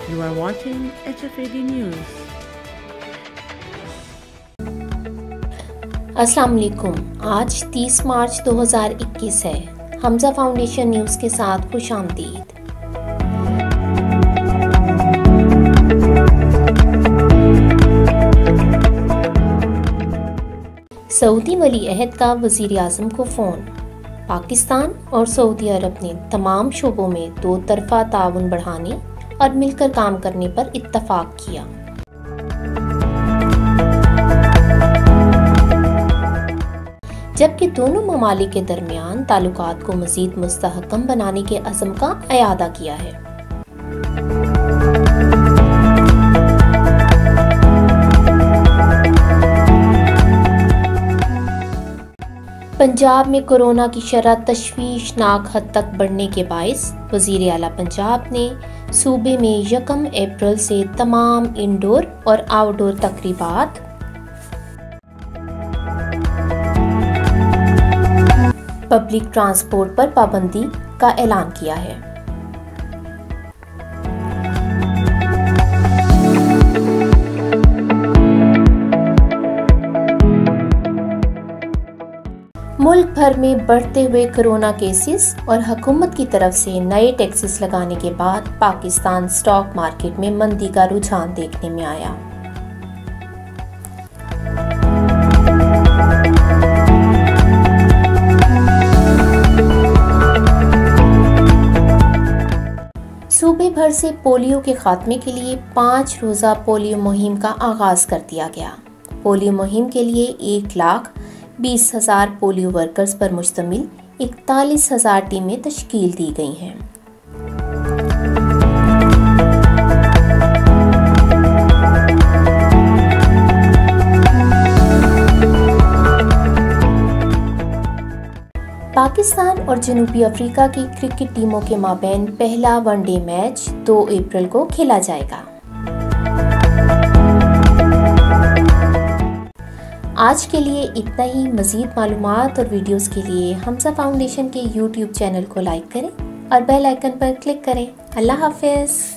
You are watching HFAD News. अस्सलाम वालेकुम। आज 30 मार्च 2021 है। हमजा फाउंडेशन न्यूज़ के साथ खुशामदीद। सऊदी वली अहद का वज़ीर आज़म को फ़ोन। पाकिस्तान और सऊदी अरब ने तमाम शोबों में दो तरफ़ा ताउन बढ़ाने और मिलकर काम करने पर इत्तफ़ाक़ किया। जबकि दोनों ममालिक के दरमियान ताल्लुकात को मज़ीद मुस्तहकम बनाने के अज़्म का अयादा किया है। पंजाब में कोरोना की शरह तशवीशनाक हद तक बढ़ने के बाइस वज़ीर आला पंजाब ने सूबे में 1 अप्रैल से तमाम इंडोर और आउटडोर तकरीबात, पब्लिक ट्रांसपोर्ट पर पाबंदी का ऐलान किया है। मुल्क भर में बढ़ते हुए कोरोना केसेस और हुकूमत की तरफ से नए टैक्सेस लगाने के बाद पाकिस्तान स्टॉक मार्केट में मंदी का रुझान देखने में आया। सूबे भर से पोलियो के खात्मे के लिए 5 रोज़ा पोलियो मुहिम का आगाज कर दिया गया। पोलियो मुहिम के लिए 1,20,000 पोलियो वर्कर्स पर मुश्तमिल 41,000 टीमें तश्कील दी गई हैं। पाकिस्तान और जनूबी अफ्रीका की क्रिकेट टीमों के माबैन पहला वनडे मैच 2 अप्रैल को खेला जाएगा। आज के लिए इतना ही। मज़ीद मालूमात और वीडियोस के लिए हमजा फाउंडेशन के YouTube चैनल को लाइक करें और बेल आइकन पर क्लिक करें। अल्लाह हाफ़िज़।